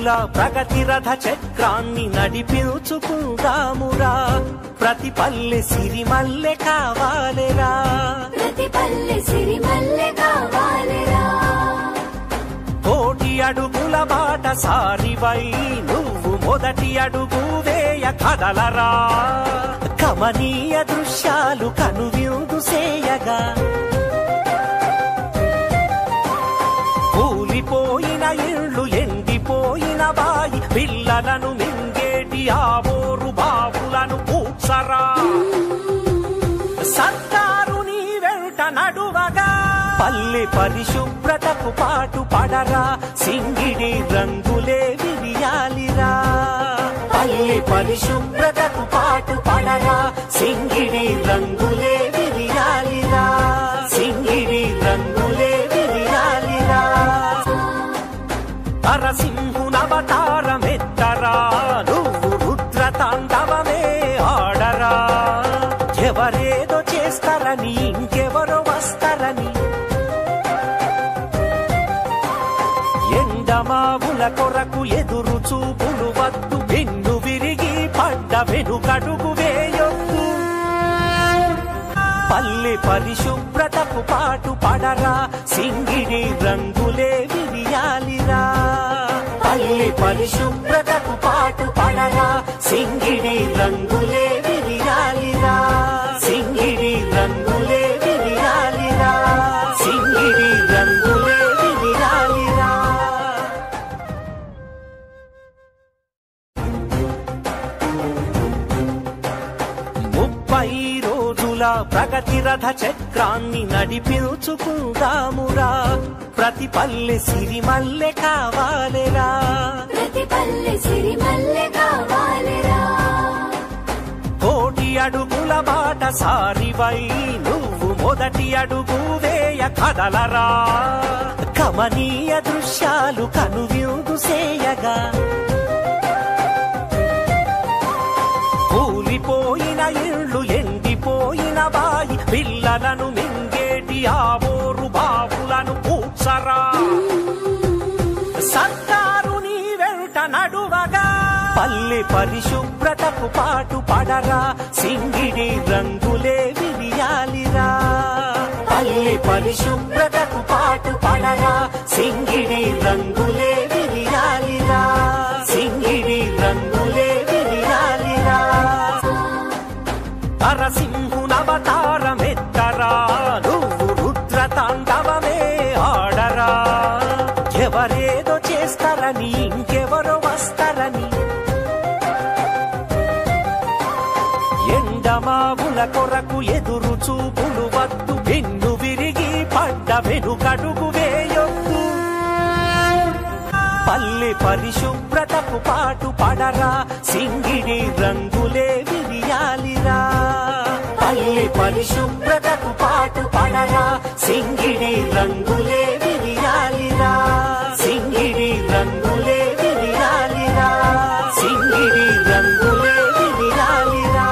రోజుల ప్రగతి రథ చక్రాన్ని నడిపించుకుందామురా ప్రతి పల్లె సిరిమల్లె కావాలిరా ప్రతి పల్లె సిరిమల్లె కావాలిరా కోటి అడుగుల బాట సారివై నువ్వు మొదటి అడుగు వేయ కదలరా కమనీయ దృశ్యాలు కనువిందు సేయగా కూలిపోయిన ఇళ్ళు ఎండిపోయిన బాయి పిల్లలను మింగేటి ఆవోరు బావులను పూడ్చరా సర్కారు నీ వెంట నడువగా పల్లె పరిశుభ్రతకు పాటు పడరా సింగిడి రంగులే విరియాలిరా పల్లె పరిశుభ్రతకు పాటు పడరా సింగిడి రంగులే విరియాలిరా సింగిడి రంగులే విరియాలిరా నరసింహునవతారమెత్తరా నువ్వు రుద్ర తాండవమే ఆడరా ఎవరేదో చేస్తారని ఇంకెవరో వస్తారని ఎండమావుల కొరకు ఎదురు చూపులు వద్దు వెన్ను విరిగి పడ్డ వెనుకడుగు వేయొద్దు పల్లె పరిశుభ్రతకు పాటు పడరా సింగిడి రంగులే విరియాలిరా పల్లె పరిశుభ్రతకు పాటు పడరా సింగిడి రంగులే విరియాలిరా సింగిడి రంగులే విరియాలిరా సింగిడి రంగులే విరియాలిరా 30 రోజుల ప్రగతి రథ చక్రాన్ని నడిపించుకుందామురా ప్రతి పల్లె సిరిమల్లె కావాలిరా ప్రతి పల్లె సిరిమల్లె కావాలిరా కోటి అడుగుల బాట సారివై నువ్వు మొదటి అడుగు వేయ కదలరా కమనీయ దృశ్యాలు కనువిందు సేయగా కూలిపోయిన ఇళ్ళు ఎండిపోయిన బాయి పిల్లలను మింగేటి ఆవోరు బావులను పూడ్చరా సర్కారు నీ వెంట నడువగా పల్లె పరిశుభ్రతకు పాటు పడరా సింగిడి రంగులే విరియాలిరా పల్లె పరిశుభ్రతకు పాటు పడరా సింగిడి రంగులే విరియాలిరా సింగిడి రంగులే విరియాలిరా నరసింహునవతారమెత్తరా నువ్వు రుద్ర తాండవమే ఆడరా ఎవరేదో చేస్తారని ఇంకెవరో వస్తారని ఎండమావుల కొరకు ఎదురు చూపులు వద్దు వెన్ను విరిగి పడ్డ వెనుకడుగు వేయొద్దు పల్లె పరిశుభ్రతకు పాటు పడరా సింగిడి రంగులే విరియాలిరా పల్లె పరిశుభ్రతకు పాటు పడరా సింగిడి రంగులే విరియాలిరా సింగిడి రంగులే విరియాలిరా సింగిడి రంగులే విరియాలిరా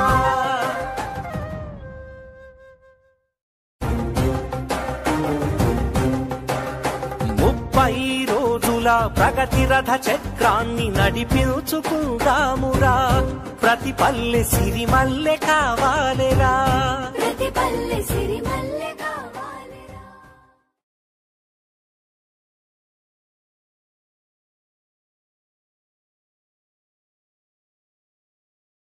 30 రోజుల ప్రగతి రథ చక్రాన్ని నడిపించుకుందామురా ప్రతి పల్లె సిరిమల్లె కావాలిరా ప్రతి పల్లె సిరిమల్లె